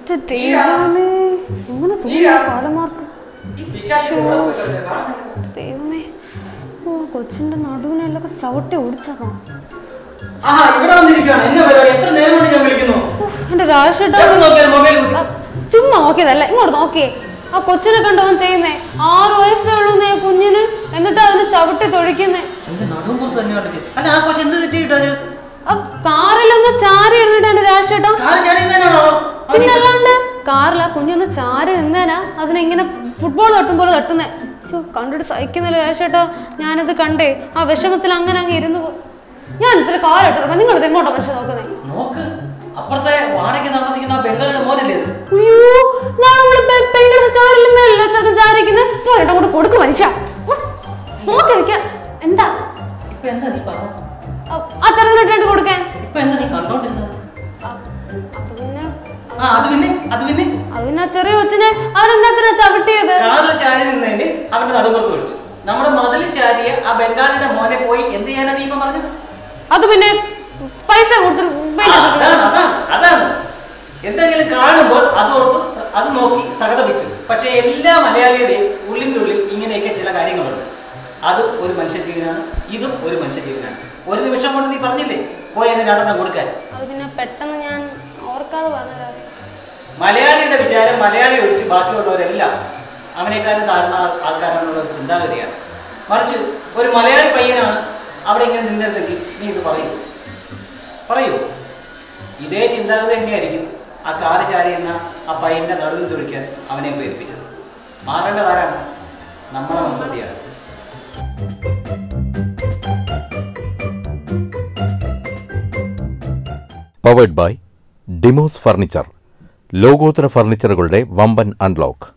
കൊച്ചിന്റെ നടുവിനെല്ലാം ചവിട്ടി ഓടിച്ചതാ. എന്റെ രാജേട്ടാ ചുമ്മാ നോക്കിയതല്ല, ഇങ്ങോട്ട് നോക്കിയേ. ആ കൊച്ചിനെ കണ്ടോ ചെയ്യുന്നേ? 6 വയസ്സേ ഉള്ളൂ കുഞ്ഞിന്, എന്നിട്ട് അതിന് ചവിട്ടി തൊഴിക്കുന്നേ. കാറിലൊന്ന് ചാരി ഇരുന്നിട്ട് എന്റെ രാജേട്ടാ. പിന്നല്ലാണ്ട് കാറില കുഞ്ഞൊന്ന് ചാരി നിന്നേനാ അതിനിങ്ങനെ ഫുട്ബോൾ തട്ടും പോലെ തട്ടുന്നേ. കണ്ടിട്ട് സഹിക്കുന്നില്ല രാജേട്ടാ. ഞാനത് കണ്ടേ, ആ വിഷമത്തിൽ അങ്ങനെ അങ്ങ് ഇരുന്നു. ഞാൻ ഇത്ര കാലിട്ട് നിങ്ങൾ എങ്ങോട്ടാ മനുഷ്യ നോക്കുന്നേ? കൊടുക്കും മനുഷ്യ. നോക്കിരിക്ക എന്താ ആ ചെറുതിനിട്ട് കൊടുക്കാൻ. അത് പിന്നെ ചെറിയ കൊച്ചിനെ അവനെന്താ ചവിട്ടിയത്? അത് പിന്നെ പൈസ എന്തെങ്കിലും കാണുമ്പോൾ അത് നോക്കി സഹതപിക്കും. പക്ഷെ എല്ലാ മലയാളിയുടെയും ഉള്ളിൻ്റെ ഉള്ളിൽ ഇങ്ങനെയൊക്കെ ചില കാര്യങ്ങളുണ്ട്. അത് ഒരു മനുഷ്യജീവനാണ്, ഇതും ഒരു മനുഷ്യജീവനാണ്. ഒരു നിമിഷം കൊണ്ട് നീ പറഞ്ഞില്ലേ പോയി അതിന് നടന്ന കൊടുക്കാൻ. പെട്ടെന്ന് ഞാൻ ഓർക്കാതെ പറഞ്ഞത്. മലയാളിയുടെ വിചാരം മലയാളി ഒഴിച്ച് ബാക്കിയുള്ളവരെല്ലാം അവനേക്കാളും താഴ്ന്ന ആൾക്കാരാണെന്നുള്ള ഒരു ചിന്താഗതിയാണ്. മറിച്ച് ഒരു മലയാളി പയ്യനാണ് അവിടെ ഇങ്ങനെ നിന്നിരുന്നെങ്കിൽ നീ ഇത് പറയൂ. ഇതേ ചിന്താഗതി തന്നെയായിരിക്കും ആ കാറ് ചാരി എന്ന ആ പയ്യന്റെ നടുവിൽ തൊഴിക്കാൻ അവനെ പ്രേരിപ്പിച്ചത്. മാറേണ്ടതാരാണ്? നമ്മളെ മനസ്സിലാണ്. Powered by Demos furniture. ലോകോത്തര ഫർണിച്ചറുകളുടെ വമ്പൻ അൺലോക്ക്.